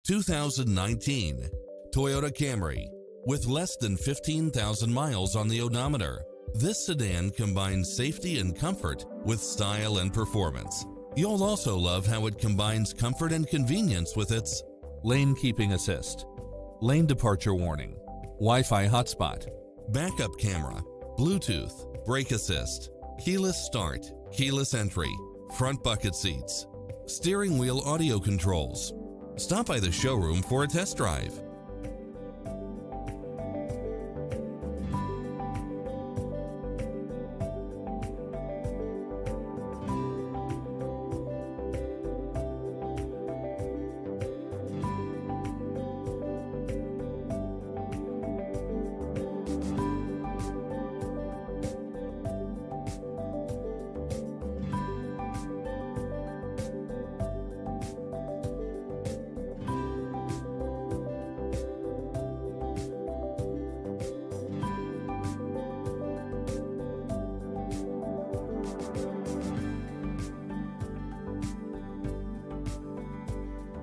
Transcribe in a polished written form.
2019 Toyota Camry. With less than 15,000 miles on the odometer, this sedan combines safety and comfort with style and performance. You'll also love how it combines comfort and convenience with its lane keeping assist, lane departure warning, Wi-Fi hotspot, backup camera, Bluetooth, brake assist, keyless start, keyless entry, front bucket seats, steering wheel audio controls. Stop by the showroom for a test drive.